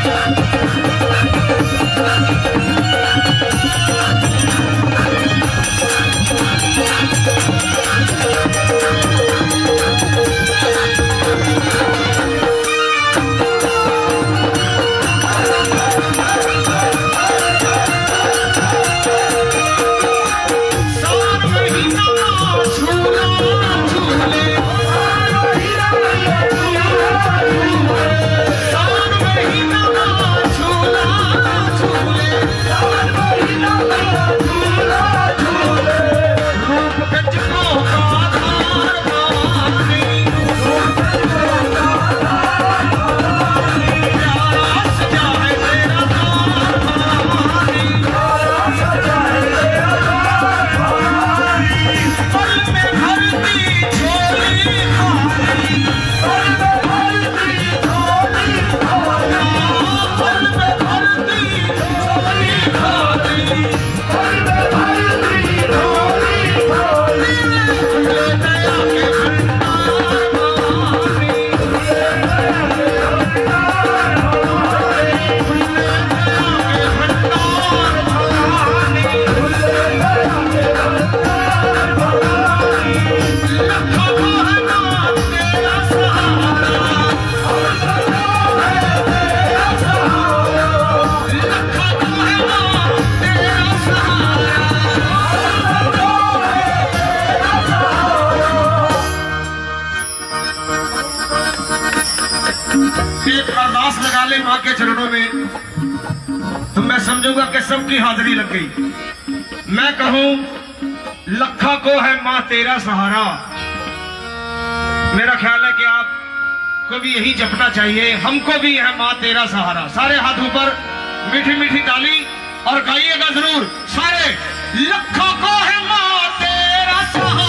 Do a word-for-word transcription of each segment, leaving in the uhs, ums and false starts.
माँ के चरणों में तो मैं समझूंगा कि सबकी हाजिरी लग गई। मैं कहूं लखा को है माँ तेरा सहारा, मेरा ख्याल है कि आपको भी यही जपना चाहिए, हमको भी है माँ तेरा सहारा। सारे हाथ ऊपर, मीठी मीठी ताली और गाइएगा जरूर सारे। लखा को है माँ तेरा सहारा,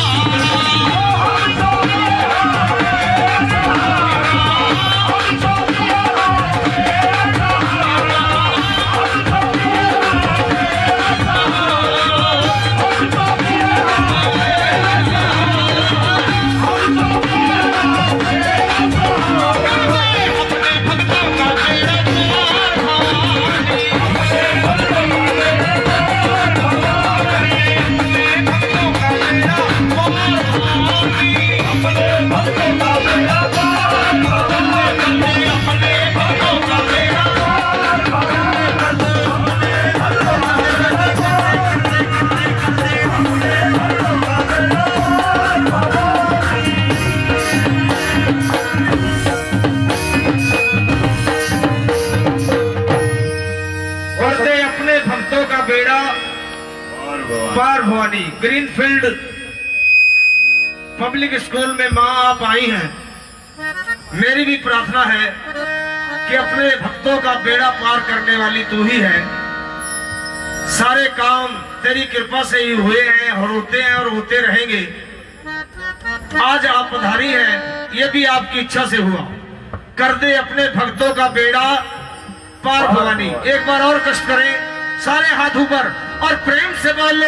पार भवानी ग्रीनफील्ड पब्लिक स्कूल में माँ आप आई हैं। मेरी भी प्रार्थना है कि अपने भक्तों का बेड़ा पार करने वाली तू ही है। सारे काम तेरी कृपा से ही हुए हैं और होते हैं और होते रहेंगे। आज आप पधारी हैं, ये भी आपकी इच्छा से हुआ। कर दे अपने भक्तों का बेड़ा पार भवानी। एक बार और कष्ट करें, सारे हाथ ऊपर और प्रेम से बोलो।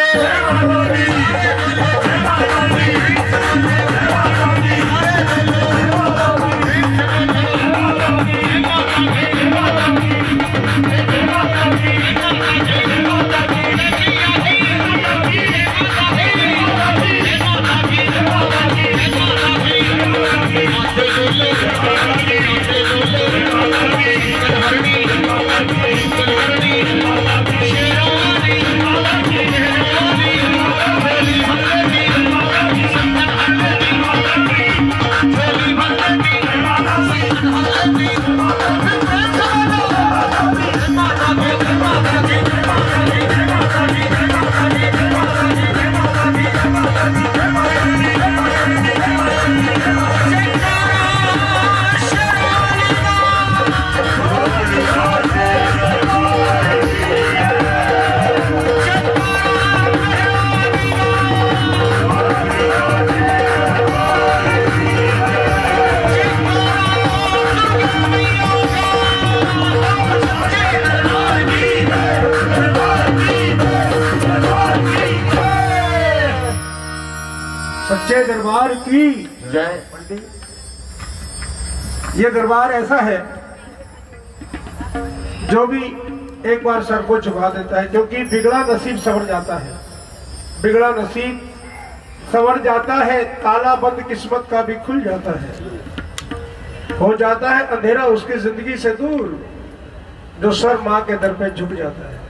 सच्चे दरबार की जय। पंडित, ये दरबार ऐसा है जो भी एक बार सर को झुका देता है, क्योंकि बिगड़ा नसीब संवर जाता है, बिगड़ा नसीब संवर जाता है, ताला बंद किस्मत का भी खुल जाता है, हो जाता है अंधेरा उसकी जिंदगी से दूर, जो सर माँ के दर पे झुक जाता है।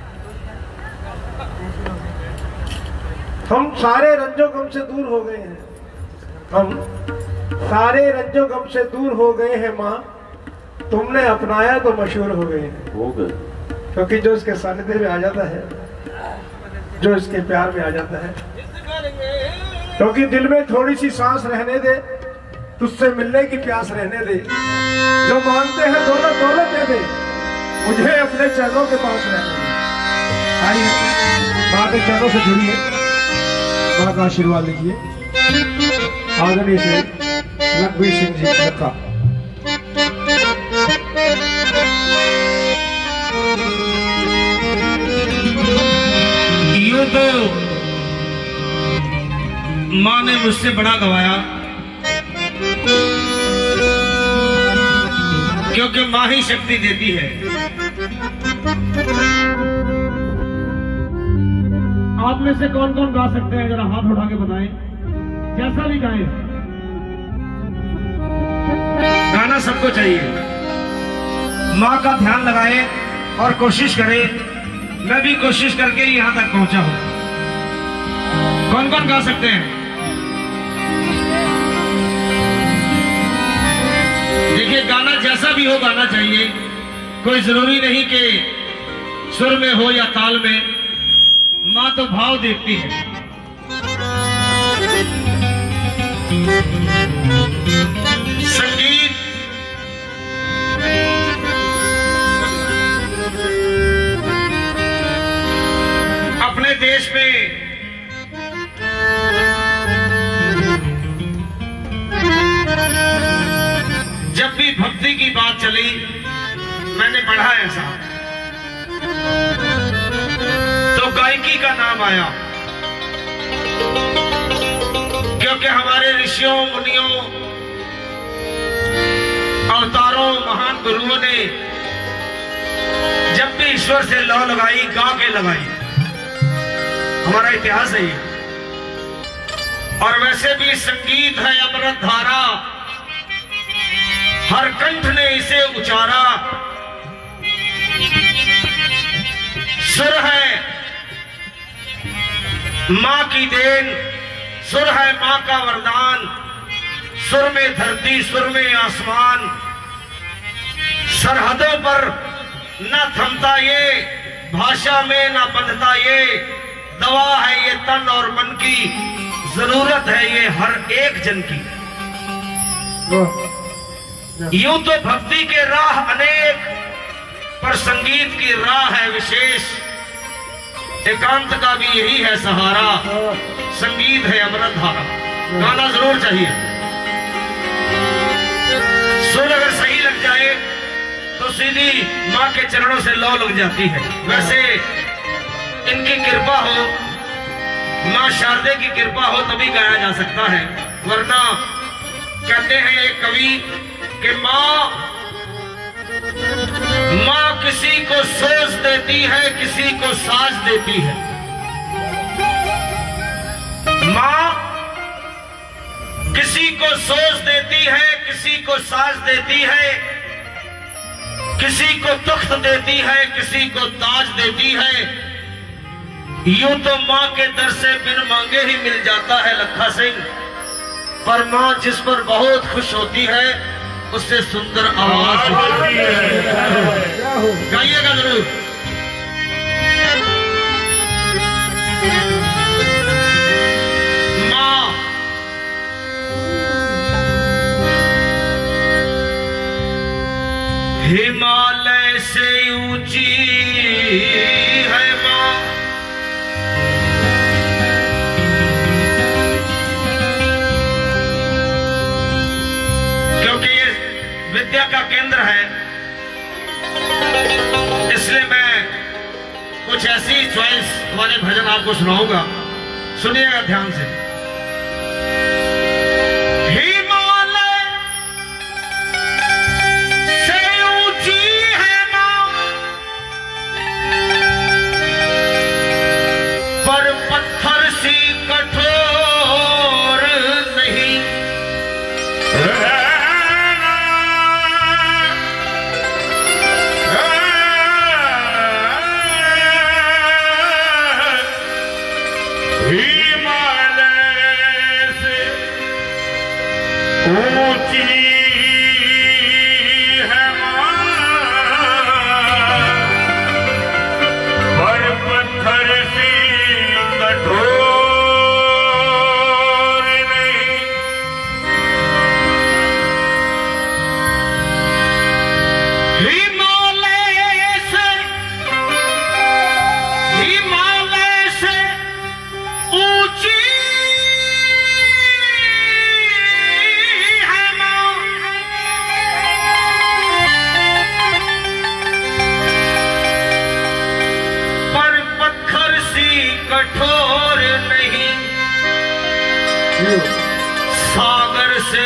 हम सारे रंजो गम से दूर हो गए हैं, हम सारे रंजो गम से दूर हो गए हैं माँ, तुमने अपनाया तो मशहूर हो गए हैं। हो गए, क्योंकि जो इसके सानिध्य में आ जाता है, जो इसके प्यार में आ जाता है, क्योंकि दिल में थोड़ी सी सांस रहने दे, तुझसे मिलने की प्यास रहने दे, जो मांगते हैं दौलत दौलत दे दे, मुझे अपने चरणों के पास रहने दे। आइए माँ के चरणों से जुड़िए, माँ का आशीर्वाद लीजिए। आदरणीय श्री लखबीर सिंह जी का यूं तो माँ ने मुझसे बड़ा गवाया, क्योंकि माँ ही शक्ति देती है। आप में से कौन कौन गा सकते हैं, जरा हाथ उठा के बताएं, जैसा भी गाएं। गाना सबको चाहिए, माँ का ध्यान लगाए और कोशिश करें। मैं भी कोशिश करके यहाँ तक पहुंचा हूं। कौन कौन गा सकते हैं? देखिए, गाना जैसा भी हो गाना चाहिए, कोई जरूरी नहीं कि सुर में हो या ताल में, माँ तो भाव देखती है। संगीत अपने देश में जब भी भक्ति की बात चली, मैंने पढ़ा ऐसा, तो गायकी का नाम आया। क्योंकि हमारे ऋषियों मुनियों अवतारों महान गुरुओं ने जब भी ईश्वर से लौ लगाई, गा के लगाई। हमारा इतिहास है ये। और वैसे भी संगीत है अमृत धारा, हर कंठ ने इसे उचारा। सुर है माँ की देन, सुर है माँ का वरदान, सुर में धरती सुर में आसमान, सरहदों पर न थमता ये, भाषा में न बंधता ये, दवा है ये तन और मन की, जरूरत है ये हर एक जन की। यूं तो भक्ति के राह अनेक, पर संगीत की राह है विशेष। एकांत का भी यही है सहारा, संगीत है अमृत धारा। गाना जरूर चाहिए, सुर अगर सही लग जाए तो सीधी माँ के चरणों से लौ लग जाती है। वैसे इनकी कृपा हो, माँ शारदे की कृपा हो तभी गाया जा सकता है, वरना कहते हैं एक कवि कि माँ माँ किसी को सोच देती है, किसी को साज देती है। माँ किसी को सोच देती है, किसी को साज देती है, किसी को तख्त देती है, किसी को ताज देती है। यूं तो माँ के दर से बिन मांगे ही मिल जाता है लखा सिंह, पर माँ जिस पर बहुत खुश होती है उससे सुंदर आवाज होती है। गाइएगा जरूर। माँ हिमालय से ऊंची है माँ, क्योंकि ये विद्या का केंद्र है, इसलिए मैं कुछ ऐसी चॉइस वाले भजन आपको सुनाऊंगा, सुनिएगा ध्यान से। हिमालय से ऊंची है माँ,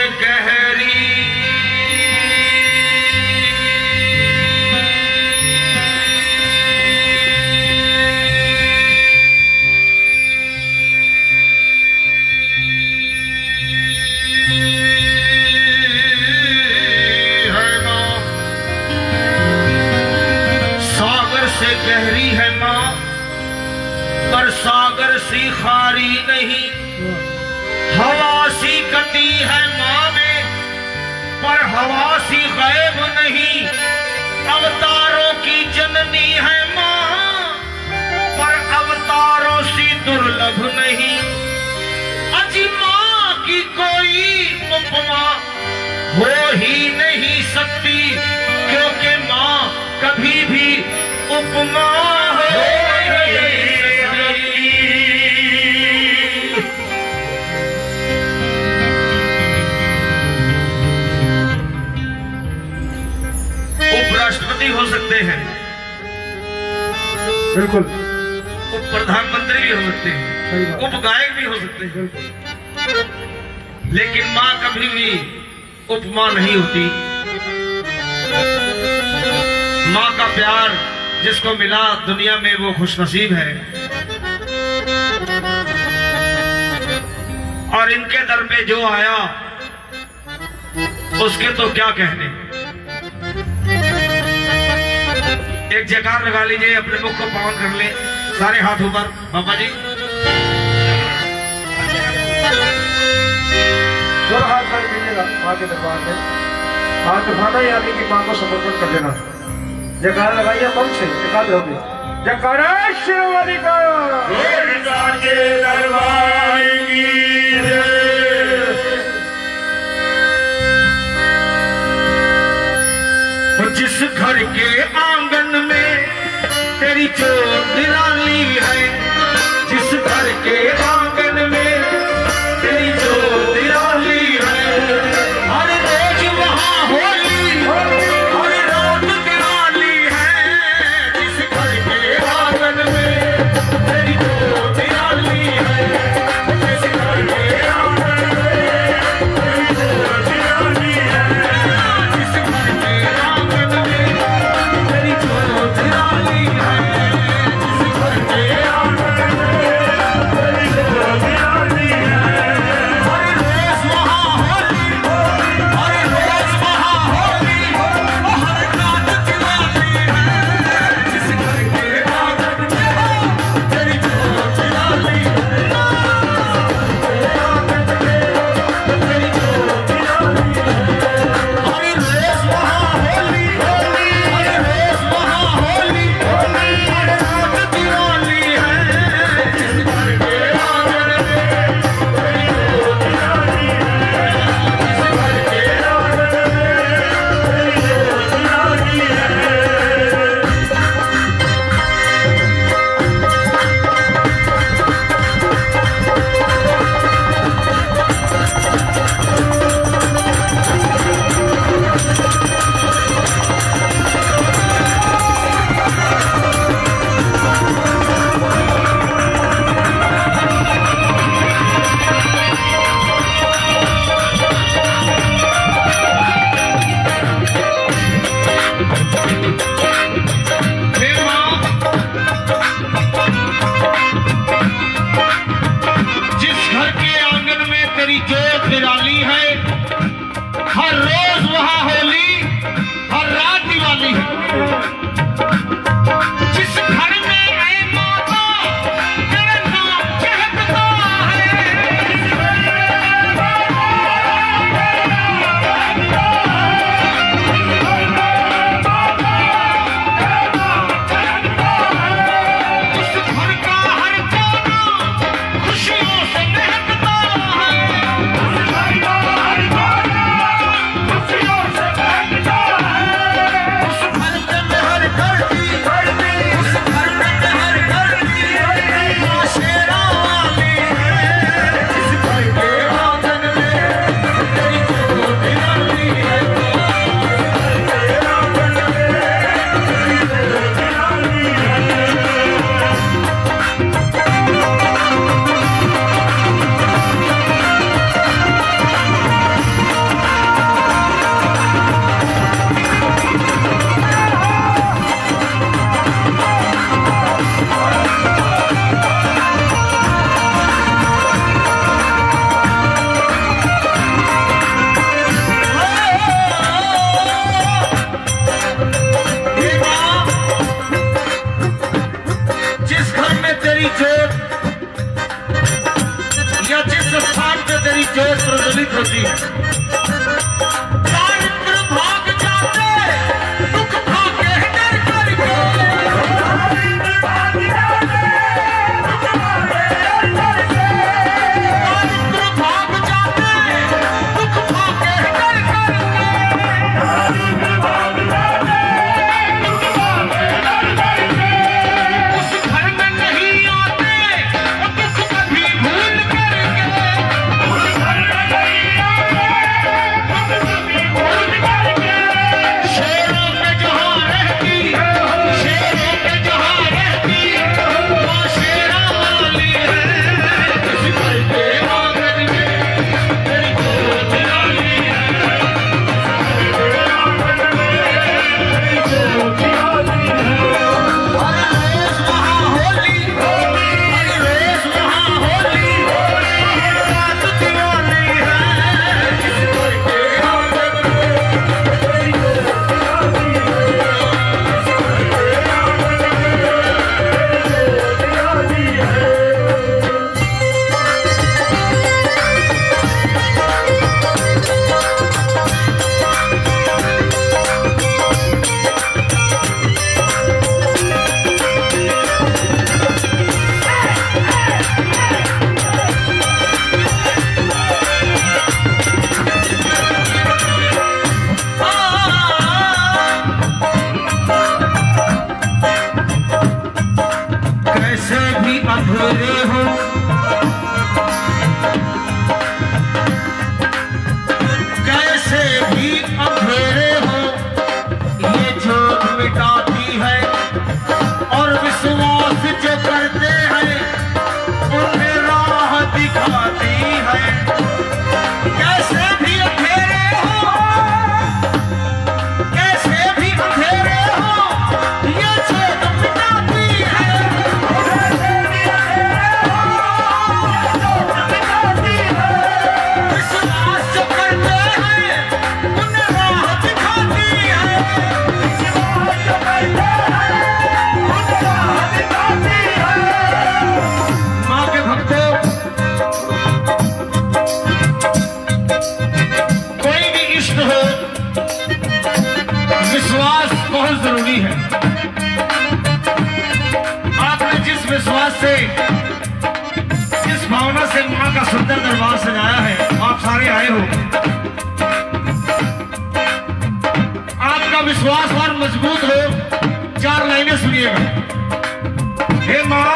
गहरी गहरी है माँ, पर सागर सी खारी नहीं। हवा सी गति है माँ में, पर हवा सी गैब नहीं। अवतारों की जननी है माँ, पर अवतारों सी दुर्लभ नहीं। अजी माँ की कोई उपमा हो ही नहीं सकती, क्योंकि माँ कभी भी उपमा हो उपराष्ट्रपति हो सकते हैं, बिल्कुल, उप प्रधानमंत्री भी हो सकते हैं, उप गायक भी हो सकते हैं, लेकिन मां कभी भी उपमा नहीं होती। मां का प्यार जिसको मिला दुनिया में वो खुशनसीब है, और इनके दर पे जो आया उसके तो क्या कहने। एक जयकार लगा लीजिए, अपने मुख को पावन कर ले, सारे हाथ ऊपर। बाबा जी दोनों हाथ में मिलेगा माँ के दरबार में, हाथ उठाना यानी कि माँ को समर्पण कर देना। जयकार लगाइए मन से, एकाग्र होगी। जयकारा शिरोमणि का के दरबार की जय। जिस घर के आंगन में तेरी चोट निराली है, जिस घर के आंगन में तेरी चोट निराली है, हर रोज वहाँ होली, हर रात दिवाली है। जिस घर के आंगन में तेरी चोट निराली है, जिस घर के आंगन में तेरी चोट निराली है, जिस घर के आंगन में तेरी चोट निराली है, जिस घर प्रज्वलित होती है। दारिद्र भाग जाते दुख भागे डर करके, दारिद्र भाग जाते दुख भागे डर करके, दारिद्र भाग जाते दुख भागे डर करके, दारिद्र भाग जाते दुख भागे डर करके, उस घर में नहीं आते वो दुख कभी भूल करके, उस घर में नहीं आते दुख कभी भूल करके, शेरों पे जहाँ रहती, शेरों पे जहाँ रहती, वो शेरा वाली है, इस घर के आंगन में तेरी जोत आली है, इस घर के आंगन में तेरी जोत आली है। हर रोज वहाँ होली, हर रोज वहाँ होली, हर रात दिवाली है, इस घर के आंगन में तेरी जोत आली है, इस घर के आंगन में तेरी जोत आली है। कैसे भी अधूरे हो, कैसे भी अधूरे हो, ये जोत मिटाती है और विश्वास जो करते हैं उन्हें राह दिखाती है। कैसे भी अंधेरे हो, कैसे भी अंधेरे हो, ये जोत मिटाती है, कैसे भी अंधेरे हो, ये जोत मिटाती है, विश्वास जो करते हैं उन्हें राह दिखाती है, विश्वास जो करते हैं उन्हें राह दिखाती है। माँ के भक्तों, कोई भी इष्ट हो, विश्वास बहुत जरूरी है। आपने जिस विश्वास से, जिस भावना से मां का सुंदर दरबार सजाया है, आप सारे आए हो, आपका विश्वास और मजबूत हो। चार लाइनें सुनिएगा। हे मां,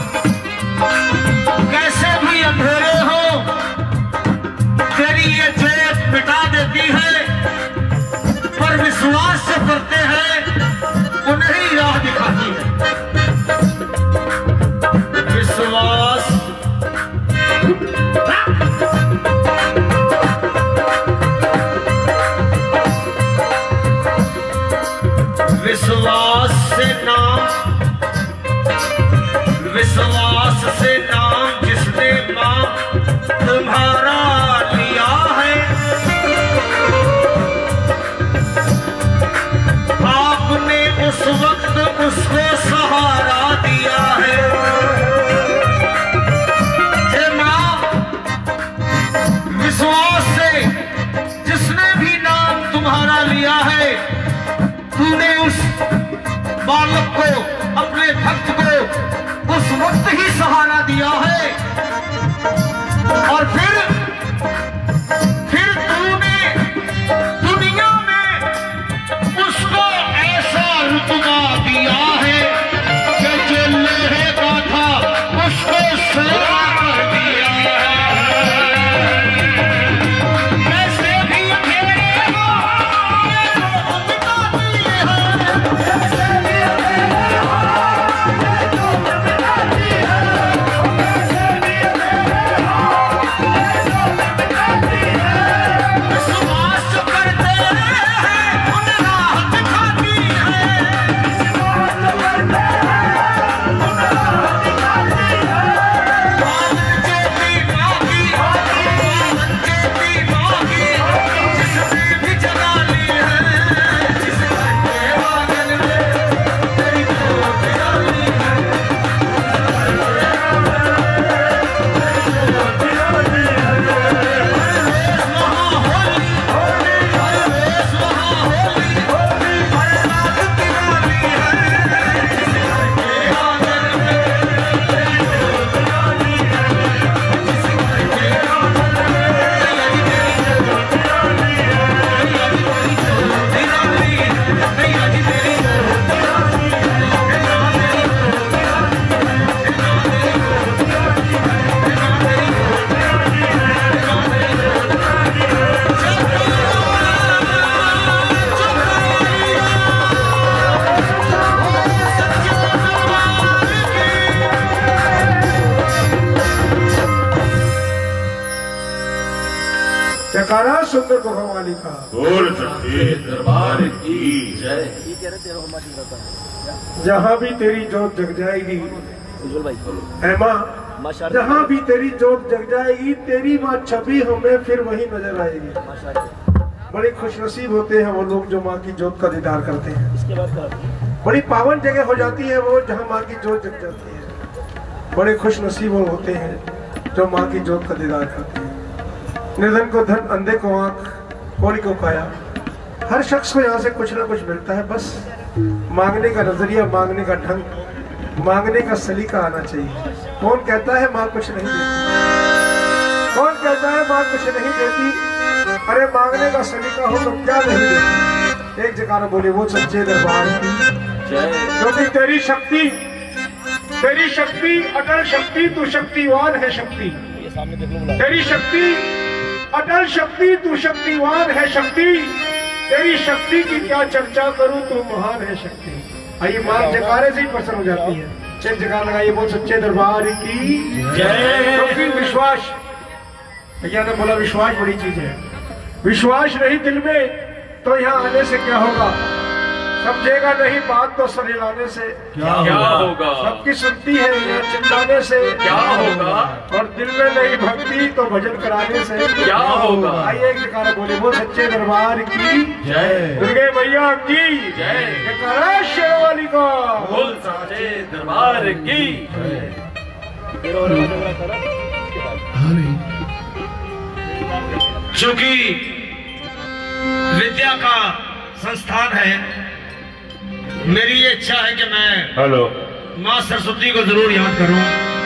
कैसे भी अंधेरे हो, तेरी ये जोत मिटा देती है, पर विश्वास से करते हैं उन्हें ही राह दिखाती है। विश्वास विश्वास से नाम, विश्वास से नाम जिसने मां तुम्हारा लिया है, आपने उस वक्त उसको सहारा दिया है। हे मां, विश्वास से जिसने भी नाम तुम्हारा लिया है, तूने उस बालक को, अपने भक्त को उस वक्त ही सहारा दिया है, और फिर फिर तूने दुनिया में उसको ऐसा रुतबा दिया है कि जो लेगा था उसको सेवा कर दिया है। कैसे भी अंधेरे हो, ये जोत मिटाती है, कैसे भी अंधेरे हो, ये जोत मिटाती है, कैसे सुंदर गुफावाली का बोल सच्चे दरबार की जय। जहाँ भी तेरी जोत जग जाएगी है माँ, जहाँ भी तेरी जोत जग जाएगी तेरी माँ छवि हमें फिर वही नजर आएगी। बड़े खुशनसीब होते हैं वो लोग जो माँ की जोत का दीदार करते हैं। बड़ी पावन जगह हो जाती है वो जहाँ माँ की जोत जग जाती है। बड़े खुशनसीब वो होते हैं जो माँ की जोत का दीदार करते हैं। निर्धन को धन, अंधे को आंख, कोढ़ी को काया, हर शख्स को यहाँ से कुछ ना कुछ मिलता है। बस मांगने का नजरिया, मांगने का ढंग, मांगने का सलीका आना चाहिए। कौन कहता है माँ कुछ नहीं देती? कौन कहता है माँ कुछ नहीं देती? अरे मांगने का सलीका हो तो क्या नहीं देती? एक जगह बोले वो सच्चे दरबार की क्योंकि तेरी शक्ति, तेरी शक्ति अटल शक्ति, तू शक्तिवान है शक्ति। तेरी शक्ति अटल शक्ति, तू शक्तिवान है शक्ति। तेरी शक्ति की क्या चर्चा करूं, तू महान है शक्ति। आइए मां जयकारे से ही प्रसन्न हो जाती है। छह जयकार लगाइए बोल सच्चे दरबार की जय। क्योंकि विश्वास, भैया ने बोला विश्वास बड़ी चीज है। विश्वास नहीं दिल में तो यहाँ आने से क्या होगा? समझेगा नहीं बात तो सरिलाने से क्या होगा? सबकी सुनती है यहाँ चिल्लाने से क्या होगा? और दिल में नहीं भक्ति तो भजन कराने से क्या होगा? आइए एक जयकारा बोले वो सच्चे दरबार की जय। दुर्गे मैया की जय। जयकारा शेरवाली का बोल सच्चे दरबार की जय। चूंकि विद्या का संस्थान है, मेरी ये इच्छा है कि मैं हेलो माँ सरस्वती को जरूर याद करूं।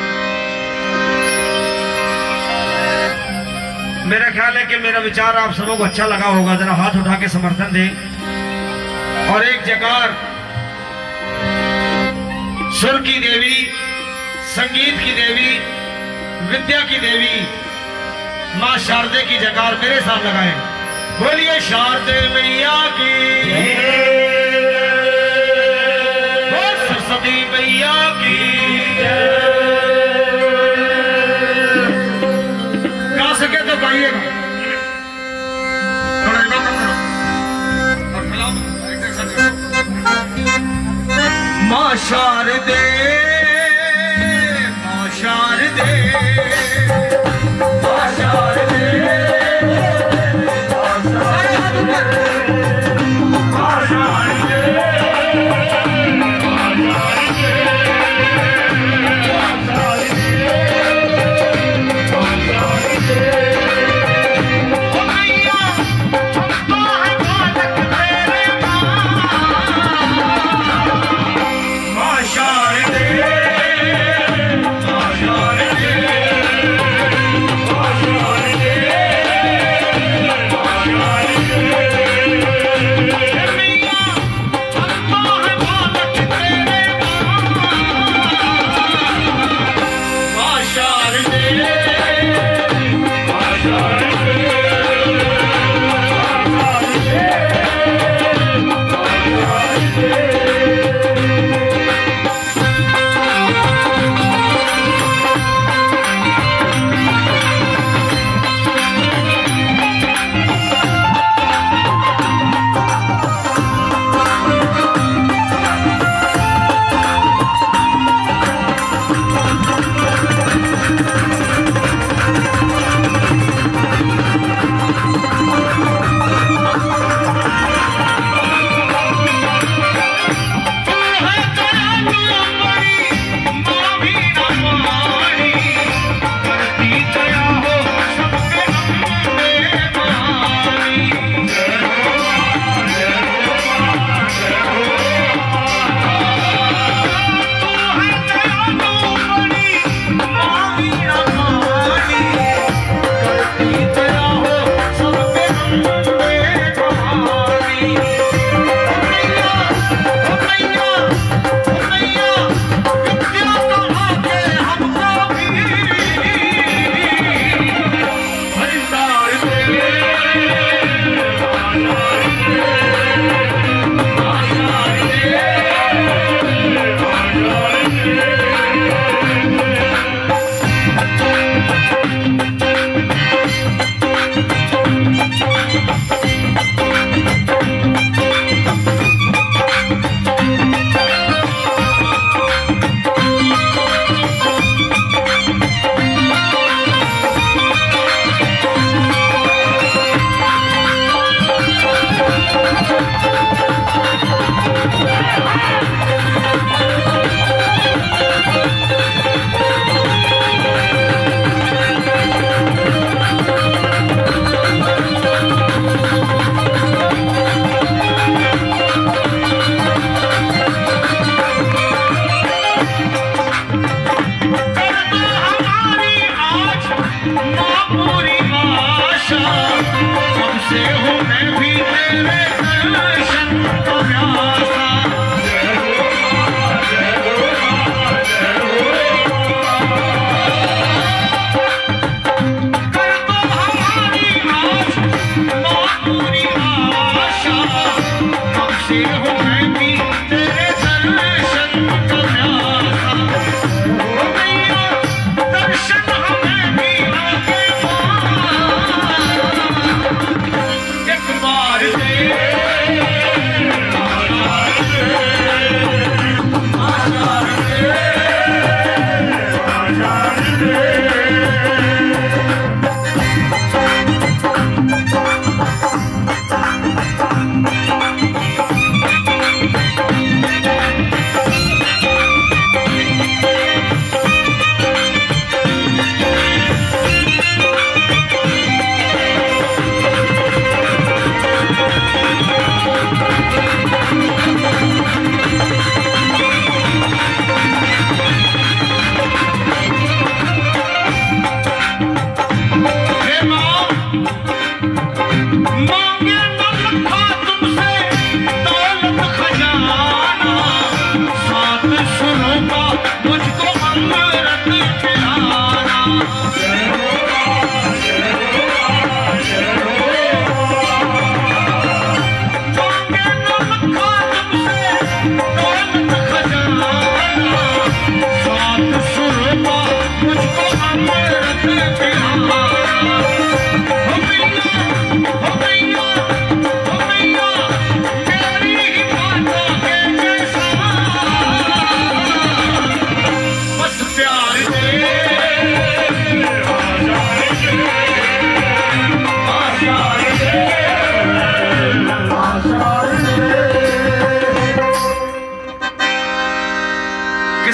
मेरा ख्याल है कि मेरा विचार आप सबों को अच्छा लगा होगा। जरा हाथ उठा के समर्थन दें और एक जयकार सुर की देवी, संगीत की देवी, विद्या की देवी माँ शारदे की जयकार मेरे साथ लगाएं। बोलिए शारदे मैया की, सरस्वती मैया की। गा सके तो गाइएगा। थोड़ा इधर कम करो और खिलाओ। माँ शारदे, माँ शारदे, माँ शारदे, माँ शारदे। शारदे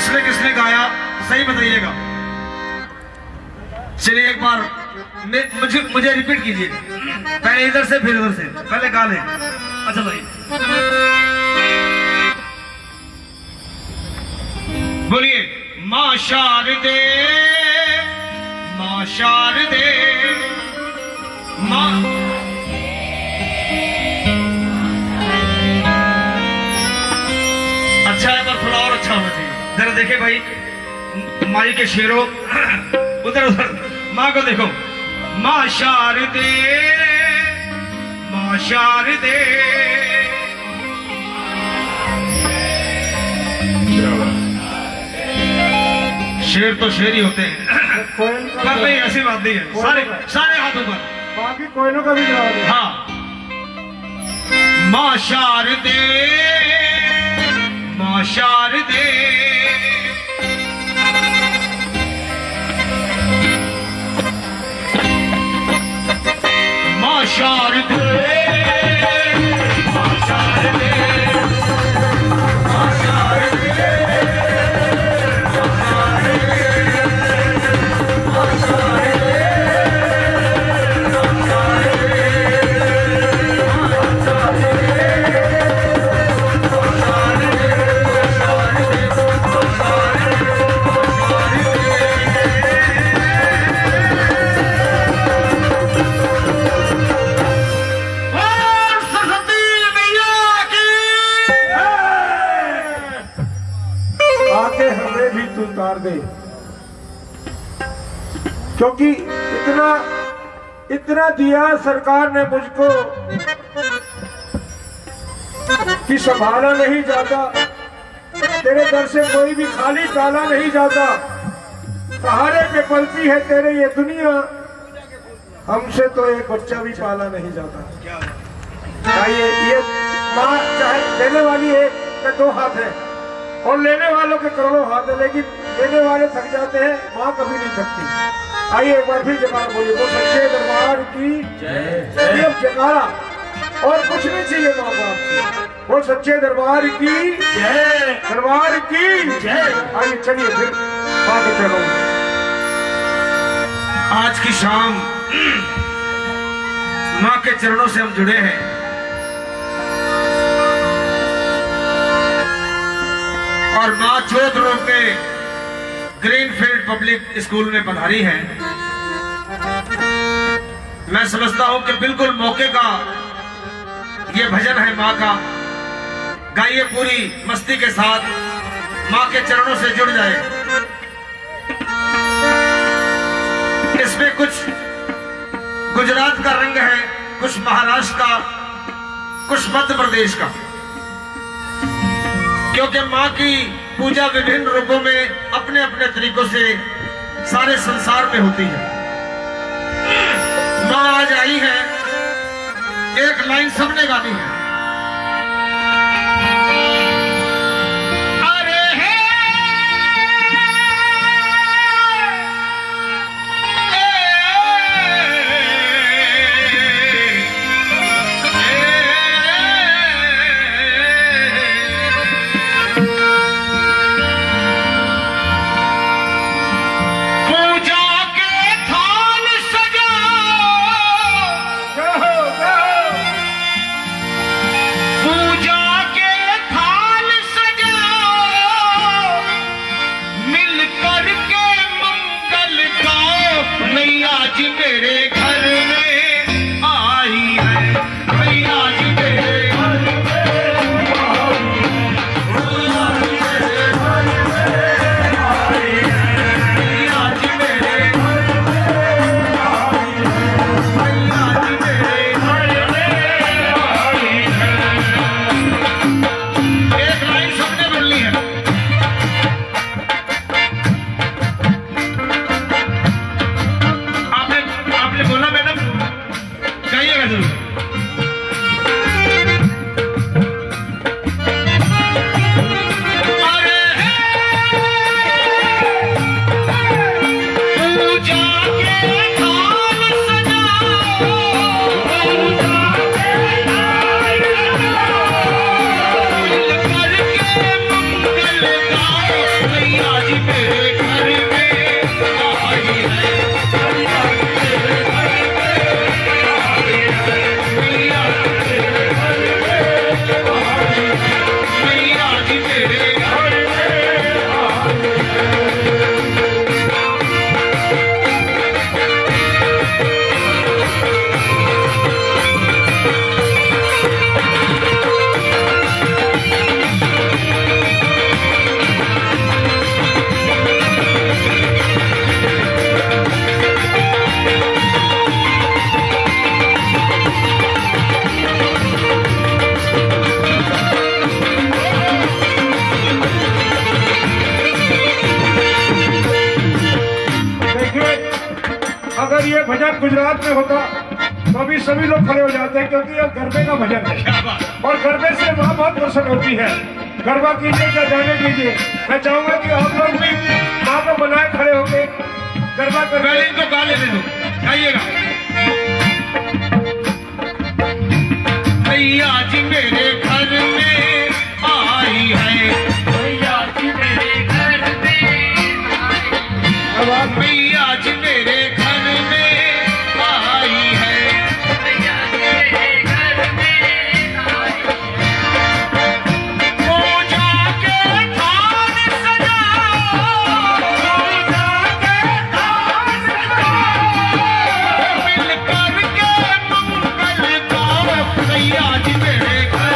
किसने किसने गाया सही बताइएगा। चलिए एक बार मुझे मुझे रिपीट कीजिए, पहले इधर से फिर उधर से, पहले गा लें। अच्छा भाई बोलिए। माँ शारदे माँ शारदे माँ। अच्छा है पर थोड़ा और अच्छा होना चाहिए। जरा देखे भाई माई के शेरों, उधर उधर माँ को देखो। माँ शारदे माँ शारदे। शेर तो शेर ही होते हैं पर नहीं, ऐसी बात नहीं है। सारे सारे हाथों पर बाकी कोयलों का भी जवाब है। हाँ। माँ शारदे माँ शारदे माँ शारदे माँ शारदे माँ शारदे उतार दे, क्योंकि इतना इतना दिया सरकार ने मुझको कि संभाला नहीं जाता। तेरे दर से कोई भी खाली डाला नहीं जाता। सहारे पे पलती है तेरे ये दुनिया, हमसे तो एक बच्चा भी पाला नहीं जाता। ये ये माँ चाहे देने वाली है कि दो हाथ है और लेने वालों के करोड़ों हाथ है, लेकिन देने वाले थक जाते हैं, माँ कभी नहीं थकती। आइए एक बार फिर जयकारा बोलिए। वो सच्चे दरबार की जय। जयकारा और कुछ नहीं चाहिए माँ बाप से। वो सच्चे दरबार की जय, दरबार की जय। आइए चलिए फिर माँ के चलो। आज की शाम माँ के चरणों से हम जुड़े हैं। और माँ ज्योत रूप में ग्रीनफील्ड पब्लिक स्कूल में पधारी है। मैं समझता हूं कि बिल्कुल मौके का ये भजन है माँ का। गाइए पूरी मस्ती के साथ, माँ के चरणों से जुड़ जाए। इसमें कुछ गुजरात का रंग है, कुछ महाराष्ट्र का, कुछ मध्य प्रदेश का, क्योंकि माँ की पूजा विभिन्न रूपों में अपने अपने तरीकों से सारे संसार में होती है। माँ आज आई है, एक लाइन सबने गानी है। अगर ये भजन गुजरात में होता तो अभी सभी लोग खड़े हो जाते हैं, क्योंकि ये गरबे का भजन है और गरबे से माँ बहुत प्रसन्न होती है। गरबा कीजिए क्या जाने दीजिए। मैं चाहूंगा कि आप लोग भी माँ को बनाए खड़े होके गरबा कर। पहले इनको गा लेने दो, गाइएगा। मैया जी मेरे घर में आई है, मैया जी मेरे घर में आवाज मैया जी मेरे घर में आई है, मैया जी मेरे घर में आई पूजा के थान सजाओ, पूजा के थान सजाओ, मिल कर के मंगल गाओ। मैया जी मेरे घर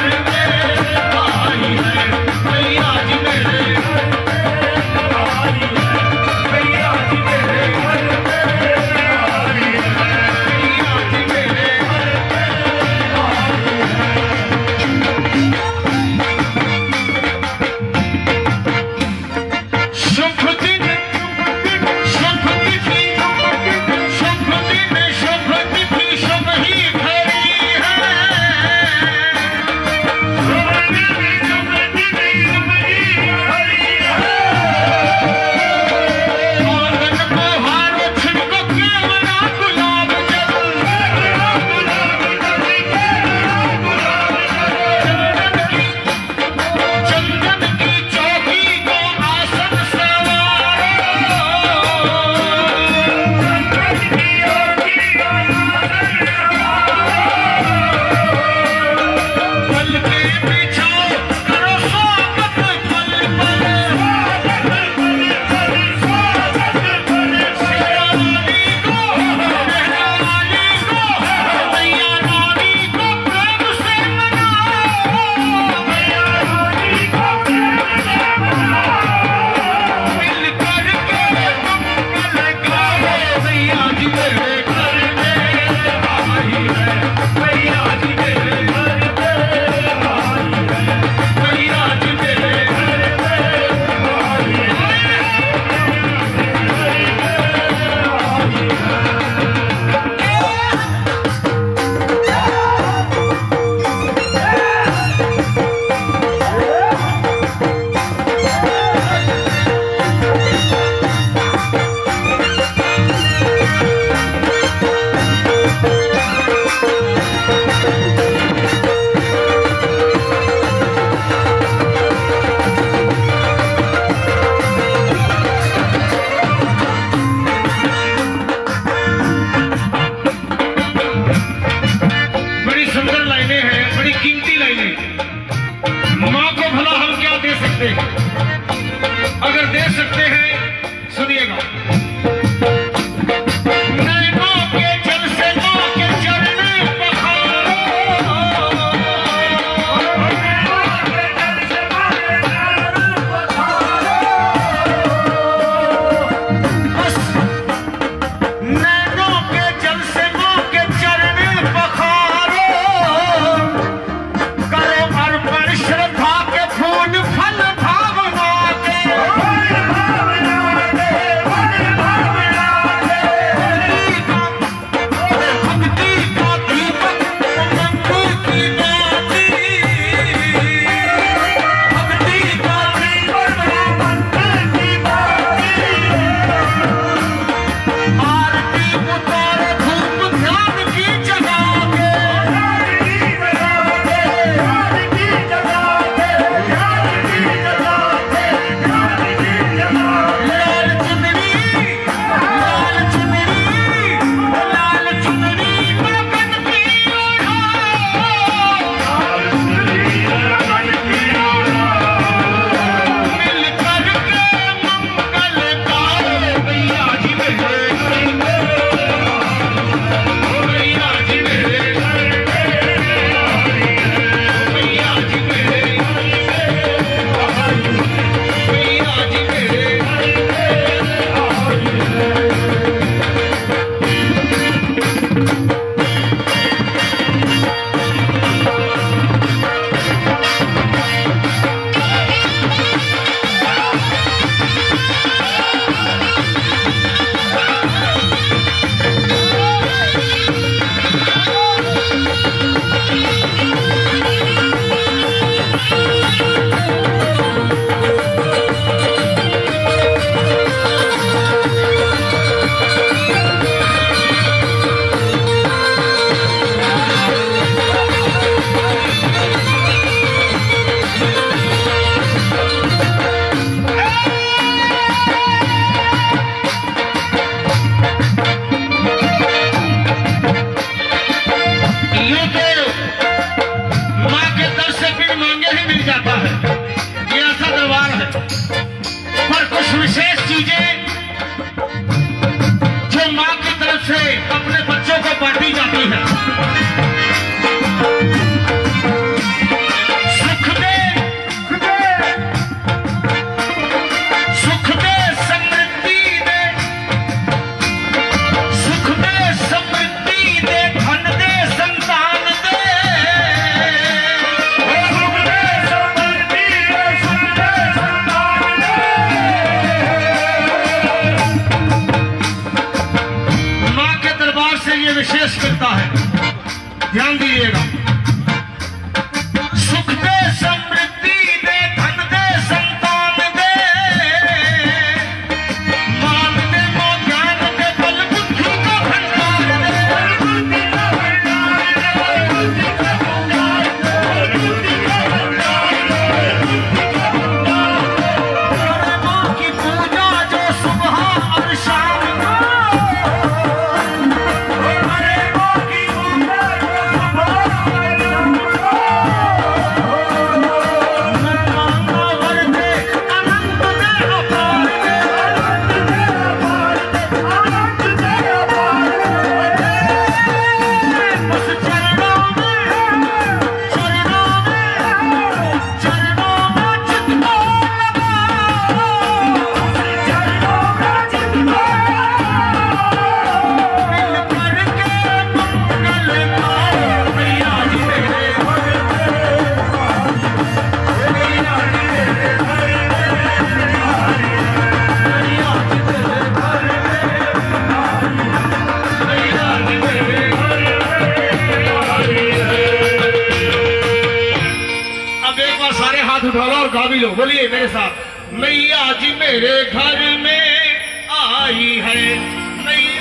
लो बोलिए मेरे साथ, मैया जी मेरे घर में आई है, मैया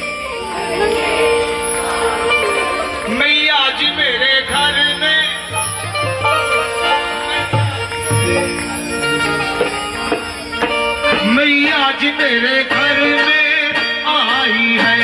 मैया जी मेरे घर में, मैया जी मेरे घर में आई है,